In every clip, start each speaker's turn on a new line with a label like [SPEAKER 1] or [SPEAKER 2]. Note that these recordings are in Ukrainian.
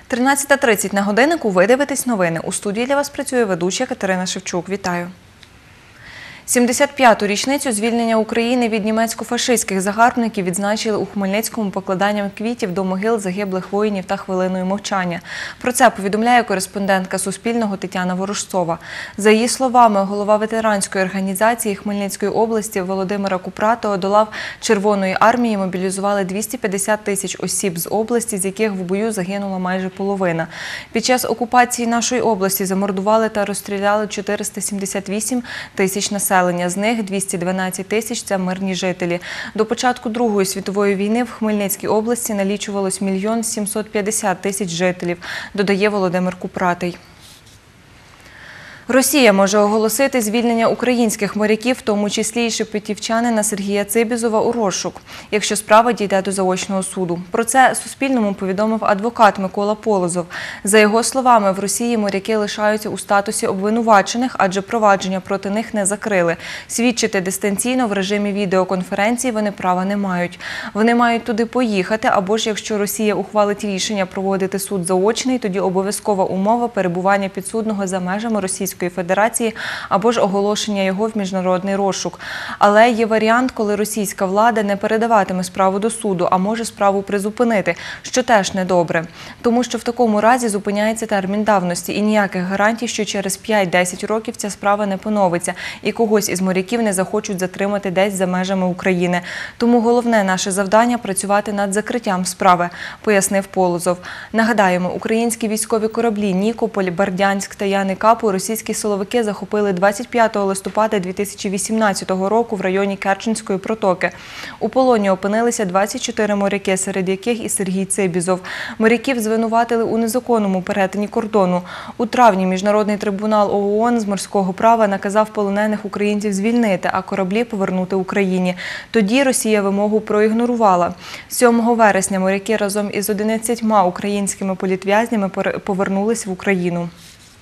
[SPEAKER 1] 13:30 на годиннику. Ви дивитесь новини. У студії для вас працює ведуча Катерина Шевчук. Вітаю. 75-ту річницю звільнення України від німецько-фашистських загарбників відзначили у Хмельницькому покладанням квітів до могил загиблих воїнів та хвилиною мовчання. Про це повідомляє кореспондентка Суспільного Тетяна Ворожцова. За її словами, голова ветеранської організації Хмельницької області Володимира Купратого до лав Червоної армії мобілізували 250 тисяч осіб з області, з яких в бою загинула майже половина. Під час окупації нашої області замордували та розстріляли 478 тисяч населення. З них 212 тисяч – це мирні жителі. До початку Другої світової війни в Хмельницькій області налічувалось 1 750 000 жителів, додає Володимир Купратий. Росія може оголосити звільнення українських моряків, в тому числі і шепетівчанина Сергія Цибізова, у розшук, якщо справа дійде до заочного суду. Про це Суспільному повідомив адвокат Микола Полозов. За його словами, в Росії моряки лишаються у статусі обвинувачених, адже провадження проти них не закрили. Свідчити дистанційно в режимі відеоконференції вони права не мають. Вони мають туди поїхати, або ж якщо Росія ухвалить рішення проводити суд заочний, тоді обов'язкова умова перебування підсудного за межами Російської Федерації або ж оголошення його в міжнародний розшук. Але є варіант, коли російська влада не передаватиме справу до суду, а може справу призупинити, що теж недобре. Тому що в такому разі зупиняється термін давності і ніяких гарантій, що через 5-10 років ця справа не поновиться і когось із моряків не захочуть затримати десь за межами України. Тому головне наше завдання – працювати над закриттям справи, пояснив Полозов. Нагадаємо, українські військові кораблі «Нікополь», «Бердянськ» та «Яни Капу» російські силовики захопили 25 листопада 2018 року в районі Керченської протоки. У полоні опинилися 24 моряки, серед яких і Сергій Цибізов. Моряків звинуватили у незаконному перетині кордону. У травні Міжнародний трибунал ООН з морського права наказав полонених українців звільнити, а кораблі повернути Україні. Тоді Росія вимогу проігнорувала. 7 вересня моряки разом із 11 українськими політв'язнями повернулись в Україну.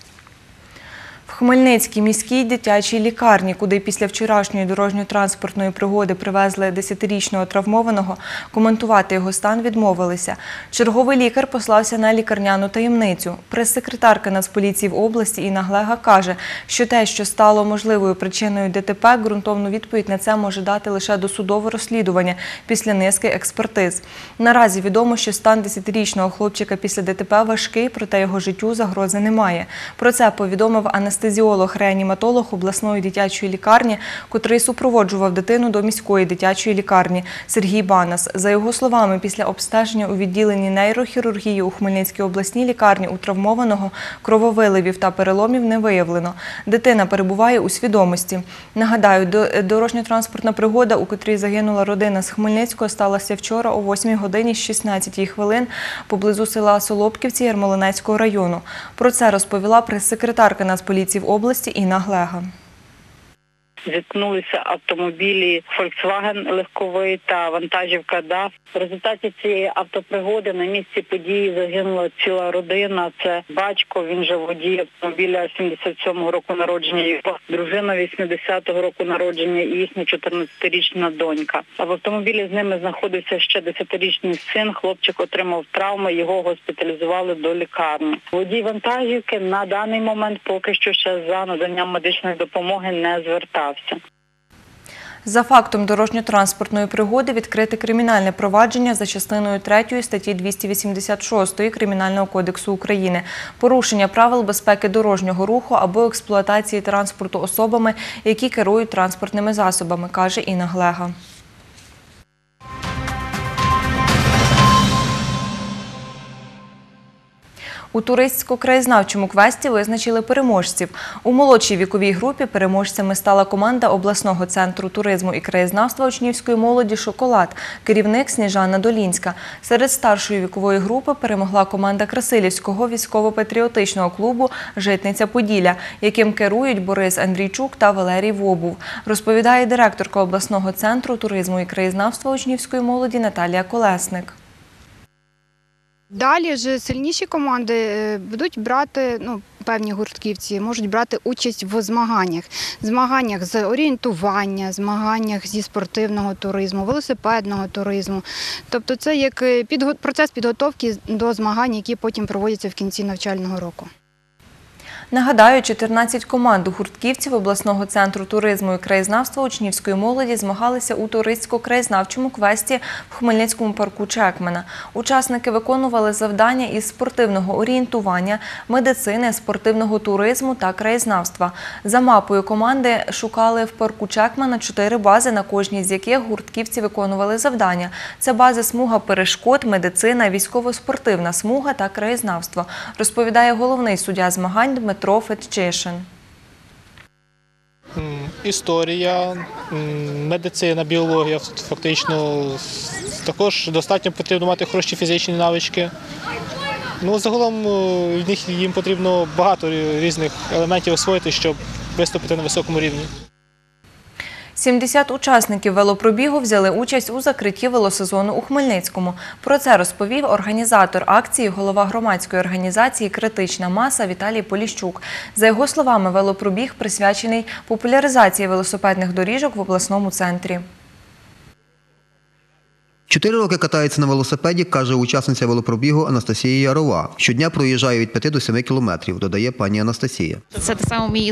[SPEAKER 1] В Хмельницькій міській дитячій лікарні, куди після вчорашньої дорожньо-транспортної пригоди привезли 10-річного травмованого, коментувати його стан відмовилися. Черговий лікар послався на лікарняну таємницю. Прес-секретарка Нацполіції в області Інна Глега каже, що те, що стало можливою причиною ДТП, ґрунтовну відповідь на це може дати лише досудове розслідування після низки експертиз. Наразі відомо, що стан 10-річного хлопчика після ДТП важкий, проте його життю загрози немає. Про це повідомив анестезіолог-реаніматолог обласної дитячої лікарні, котрий супроводжував дитину до міської дитячої лікарні, Сергій Банас. За його словами, після обстеження у відділенні нейрохірургії у Хмельницькій обласній лікарні у травмованого крововиливів та переломів не виявлено. Дитина перебуває у свідомості. Нагадаю, дорожньо-транспортна пригода, у котрій загинула родина з Хмельницького, сталася вчора о 8 годині 16 хвилин поблизу села Солопківці Ярмолинецького району. Про це розповіла прес-секретарка Нацполіції в області Інна Глега.
[SPEAKER 2] Зіткнулися автомобілі Volkswagen легковий та вантажівка DAF. В результаті цієї автопригоди на місці події загинула ціла родина. Це батько, він же водій автомобіля 77-го року народження, його дружина 80-го року народження і їхня 14-річна донька. А в автомобілі з ними знаходився ще 10-річний син. Хлопчик отримав травми, його госпіталізували до лікарні. Водій вантажівки на даний момент поки що ще за наданням медичної допомоги не звертався.
[SPEAKER 1] За фактом дорожньо-транспортної пригоди відкрите кримінальне провадження за частиною 3 статті 286 Кримінального кодексу України «Порушення правил безпеки дорожнього руху або експлуатації транспорту особами, які керують транспортними засобами», каже Інна Глега. У туристсько-краєзнавчому квесті визначили переможців. У молодшій віковій групі переможцями стала команда обласного центру туризму і краєзнавства учнівської молоді «Шоколад», керівник Сніжана Долінська. Серед старшої вікової групи перемогла команда Красилівського військово-патріотичного клубу «Житниця Поділля», яким керують Борис Андрійчук та Валерій Вобув, розповідає директорка обласного центру туризму і краєзнавства учнівської молоді Наталія Колесник.
[SPEAKER 3] Далі вже сильніші команди будуть брати певні гуртківці можуть брати участь в змаганнях з орієнтування, змаганнях зі спортивного туризму, велосипедного туризму. Тобто це як процес підготовки до змагань, які потім проводяться в кінці навчального року.
[SPEAKER 1] Нагадаю, 14 команд гуртківців обласного центру туризму і краєзнавства учнівської молоді змагалися у туристсько-краєзнавчому квесті в Хмельницькому парку Чекмена. Учасники виконували завдання із спортивного орієнтування, медицини, спортивного туризму та краєзнавства. За мапою команди шукали в парку Чекмена 4 бази, на кожній з яких гуртківці виконували завдання. Це бази смуга перешкод, медицина, військово-спортивна смуга та краєзнавство, розповідає головний суддя змагань Дмитро Федчишин.
[SPEAKER 4] Історія, медицина, біологія, фактично також достатньо потрібно мати хороші фізичні навички. Загалом їм потрібно багато різних елементів освоїти, щоб виступити на високому рівні.
[SPEAKER 1] 70 учасників велопробігу взяли участь у закритті велосезону у Хмельницькому. Про це розповів організатор акції, голова громадської організації «Критична маса» Віталій Поліщук. За його словами, велопробіг присвячений популяризації велосипедних доріжок в обласному центрі.
[SPEAKER 5] 4 роки катається на велосипеді, каже учасниця велопробігу Анастасія Ярова. Щодня проїжджає від 5 до 7 кілометрів, додає пані Анастасія.
[SPEAKER 6] Це так само мій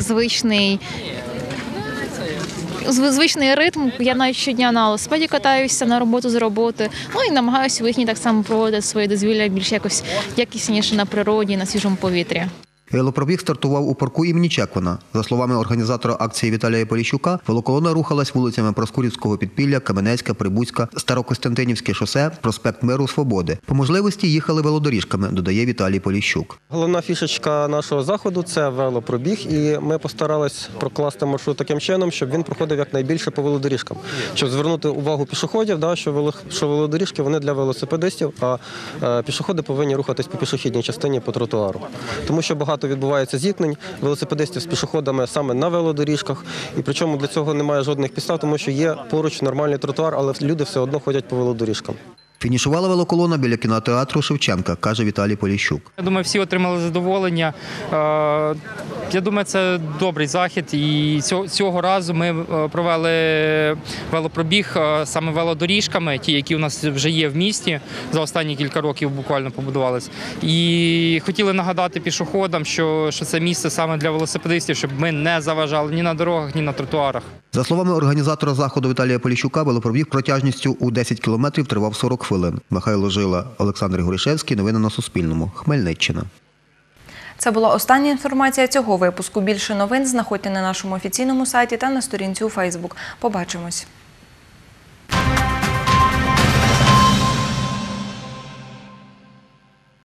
[SPEAKER 6] звичний ритм. Я навіть щодня на велосипеді катаюся на роботу з роботи. І намагаюся у вихідні так само проводити своє дозвілля більш якось якісніше на природі, на свіжому повітрі.
[SPEAKER 5] Велопробіг стартував у парку імені Чекмена. За словами організатора акції Віталія Поліщука, велоколона рухалась вулицями Проскурівського підпілля, Каменецька, Прибузька, Старокостянтинівське шосе, проспект Миру, Свободи. По можливості їхали велодоріжками, додає Віталій Поліщук.
[SPEAKER 7] Головна фішечка нашого заходу – це велопробіг, і ми постарались прокласти маршрут таким чином, щоб він проходив якнайбільше по велодоріжкам. Щоб звернути увагу пішоходів, що велодоріжки вони для велосипедистів, а пішоходи повинні рухатись по пішохідній частині по тротуару. Тому що багато відбувається зіткнень велосипедистів з пішоходами саме на велодоріжках. І причому для цього немає жодних підстав, тому що є поруч нормальний тротуар, але люди все одно ходять по велодоріжкам.
[SPEAKER 5] Фінішувала велоколона біля кінотеатру «Шевченка», каже Віталій Поліщук.
[SPEAKER 8] Я думаю, всі отримали задоволення. Я думаю, це добрий захід. І цього разу ми провели велопробіг саме велодоріжками, ті, які у нас вже є в місті, за останні кілька років буквально побудувались. І хотіли нагадати пішоходам, що це місце саме для велосипедистів, щоб ми не заважали ні на дорогах, ні на тротуарах.
[SPEAKER 5] За словами організатора заходу Віталія Поліщука, велопробіг протяжністю у 10 кілометрів тривав 40 хвилин. Михайло Жила, Олександр Горішевський. Новини на Суспільному. Хмельниччина.
[SPEAKER 1] Це була остання інформація цього випуску. Більше новин знаходьте на нашому офіційному сайті та на сторінці у Фейсбук. Побачимось.